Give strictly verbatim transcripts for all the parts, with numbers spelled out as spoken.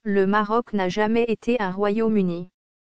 Le Maroc n'a jamais été un royaume uni.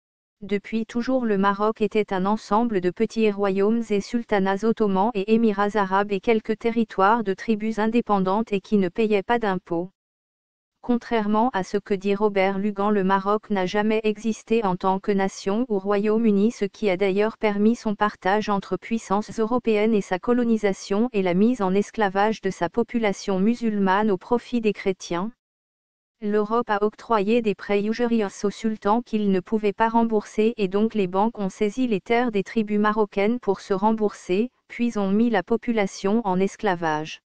Depuis toujours le Maroc était un ensemble de petits royaumes et sultanats ottomans et émirats arabes et quelques territoires de tribus indépendantes et qui ne payaient pas d'impôts. Contrairement à ce que dit Robert Lugan, le Maroc n'a jamais existé en tant que nation ou royaume uni, ce qui a d'ailleurs permis son partage entre puissances européennes et sa colonisation et la mise en esclavage de sa population musulmane au profit des chrétiens. L'Europe a octroyé des prêts usuriers aux sultans qu'ils ne pouvaient pas rembourser et donc les banques ont saisi les terres des tribus marocaines pour se rembourser, puis ont mis la population en esclavage.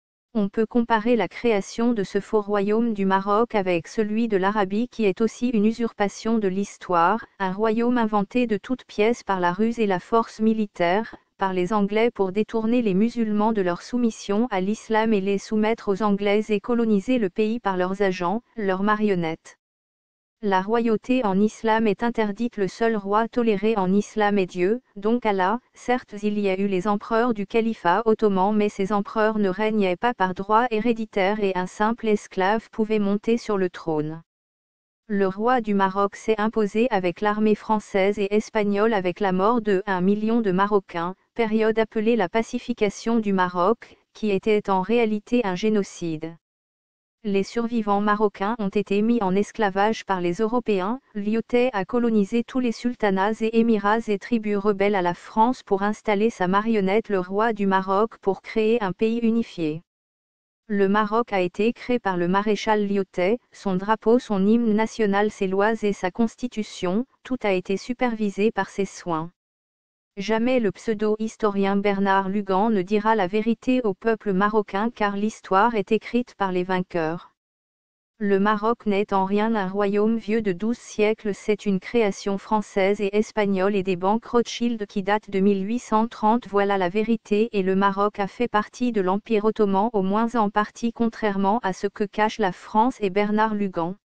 On peut comparer la création de ce faux royaume du Maroc avec celui de l'Arabie qui est aussi une usurpation de l'histoire, un royaume inventé de toutes pièces par la ruse et la force militaire, par les Anglais pour détourner les musulmans de leur soumission à l'islam et les soumettre aux Anglais et coloniser le pays par leurs agents, leurs marionnettes. La royauté en islam est interdite, le seul roi toléré en islam est Dieu, donc Allah. Certes, il y a eu les empereurs du califat ottoman, mais ces empereurs ne régnaient pas par droit héréditaire et un simple esclave pouvait monter sur le trône. Le roi du Maroc s'est imposé avec l'armée française et espagnole avec la mort de un million de Marocains, période appelée la pacification du Maroc, qui était en réalité un génocide. Les survivants marocains ont été mis en esclavage par les Européens. Lyautey a colonisé tous les sultanats et émirats et tribus rebelles à la France pour installer sa marionnette le roi du Maroc pour créer un pays unifié. Le Maroc a été créé par le maréchal Lyautey, son drapeau, son hymne national, ses lois et sa constitution, tout a été supervisé par ses soins. Jamais le pseudo-historien Bernard Lugan ne dira la vérité au peuple marocain car l'histoire est écrite par les vainqueurs. Le Maroc n'est en rien un royaume vieux de douze siècles, c'est une création française et espagnole et des banques Rothschild qui datent de mille huit cent trente. Voilà la vérité, et le Maroc a fait partie de l'Empire ottoman au moins en partie, contrairement à ce que cachent la France et Bernard Lugan.